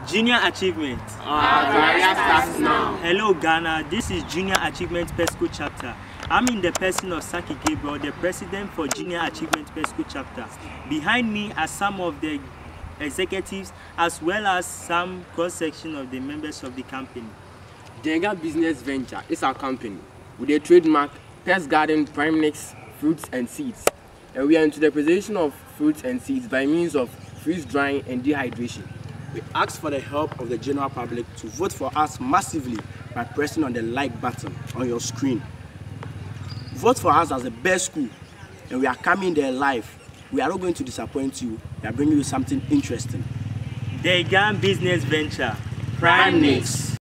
Junior Achievement. Our career starts now. Hello Ghana, this is Junior Achievement PESCO chapter. I'm in the person of Saki Gabriel, the president for Junior Achievement PESCO chapter. Behind me are some of the executives as well as some cross-section of the members of the company. Diega Business Venture is our company with a trademark Pest Garden Prime Mix Fruits and Seeds. And we are into the preservation of fruits and seeds by means of freeze drying and dehydration. We ask for the help of the general public to vote for us massively by pressing on the like button on your screen. Vote for us as the best school, and we are coming there live. We are not going to disappoint you. We are bringing you something interesting. Diega Business Venture Prime Mix.